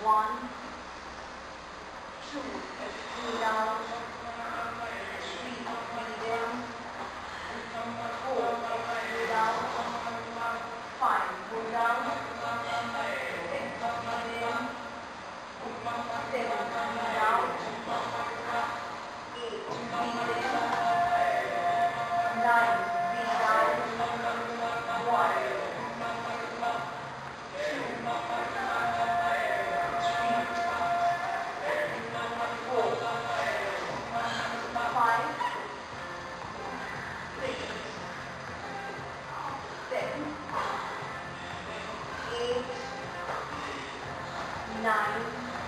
1, 2, pull down, 3, breathe in, 4, pull down, 5, pull down, 6, breathe in, 7, breathe out, 8, breathe in, 9, breathe out, 1, 9,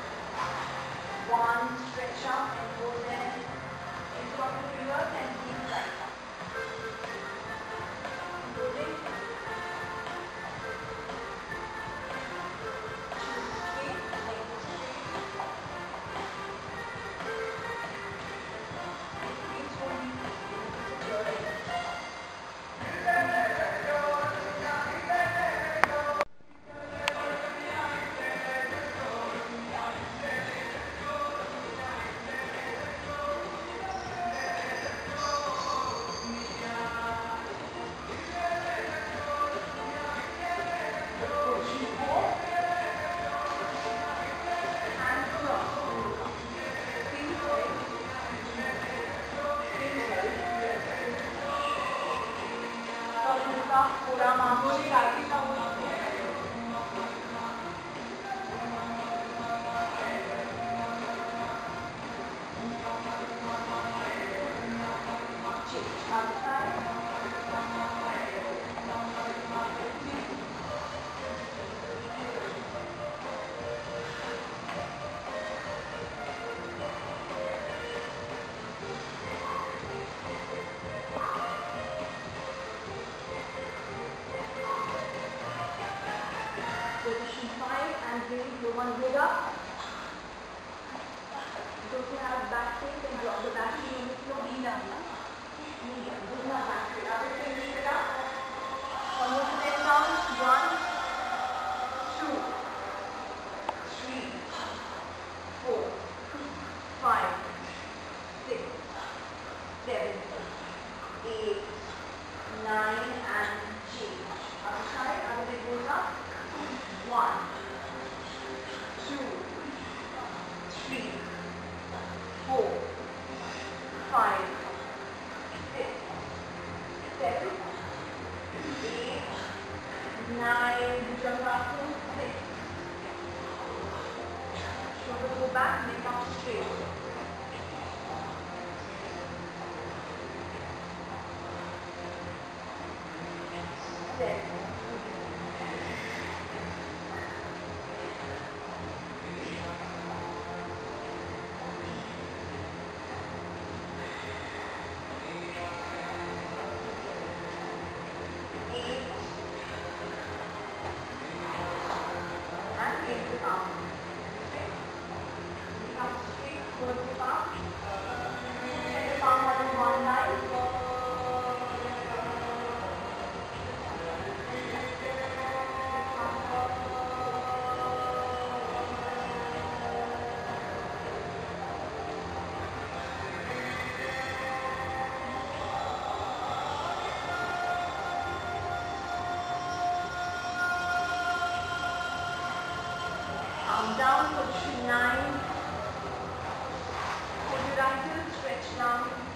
1, stretch up and go then into our reverse and keep right. Holding. 2, 3, leg straight. Please hold me. पूरा मामूली आगे का वो Position 5 and really you want to build up. Those who have back pain can drop the back knee and slow knee down. Medium. This is not back pain. Other thing, lift it up. Almost 10 counts. 1, 2, 3, 4, 5, 6, 7, 8, 9 and change. Other side. Other leg goes up. 1, 2, 3, 4, 5, 6, 7, 8, 9, jump up to 6. Shoulder go back, neck out straight. 7. Down, position 9. Hold your right heel, stretch down.